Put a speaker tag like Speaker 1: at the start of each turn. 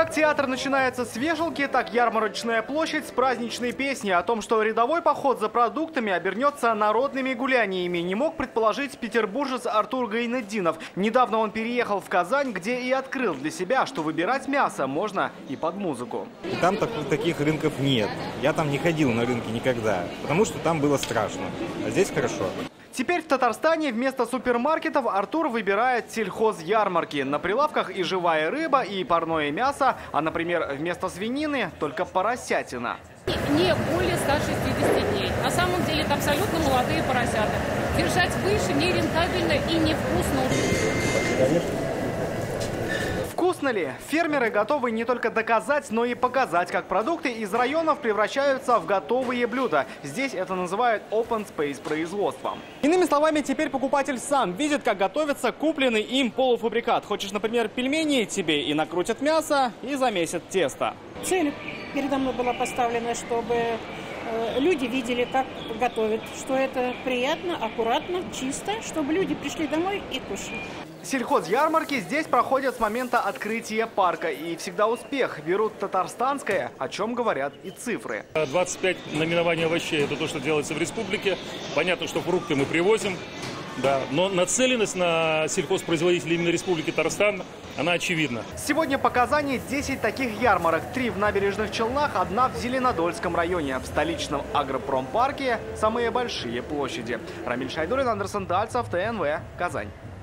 Speaker 1: Как театр начинается с вешалки, так ярмарочная площадь с праздничной песней. О том, что рядовой поход за продуктами обернется народными гуляниями, не мог предположить петербуржец Артур Гайнетдинов. Недавно он переехал в Казань, где и открыл для себя, что выбирать мясо можно и под музыку.
Speaker 2: И там таких рынков нет. Я там не ходил на рынки никогда, потому что там было страшно. А здесь хорошо.
Speaker 1: Теперь в Татарстане вместо супермаркетов Артур выбирает сельхозярмарки. На прилавках и живая рыба, и парное мясо, а, например, вместо свинины только поросятина.
Speaker 3: Не более 160 дней. На самом деле это абсолютно молодые поросята. Держать выше нерентабельно и невкусно.
Speaker 1: Вкусно ли? Фермеры готовы не только доказать, но и показать, как продукты из районов превращаются в готовые блюда. Здесь это называют open space производством. Иными словами, теперь покупатель сам видит, как готовится купленный им полуфабрикат. Хочешь, например, пельмени, тебе и накрутят мясо, и замесят тесто.
Speaker 4: Цель передо мной была поставлена, чтобы люди видели, как готовят, что это приятно, аккуратно, чисто, чтобы люди пришли домой и кушали.
Speaker 1: Сельхозярмарки здесь проходят с момента открытия парка. И всегда успех. Берут татарстанское, о чем говорят и цифры.
Speaker 5: 25 наименований овощей – это то, что делается в республике. Понятно, что фрукты мы привозим. Да, но нацеленность на сельхозпроизводителей именно Республики Татарстан, она очевидна.
Speaker 1: Сегодня по Казани 10 таких ярмарок. 3 в Набережных Челнах, 1 в Зеленодольском районе. В столичном агропромпарке самые большие площади. Рамиль Шайдуллин, Андерсон Дальцев, ТНВ, Казань.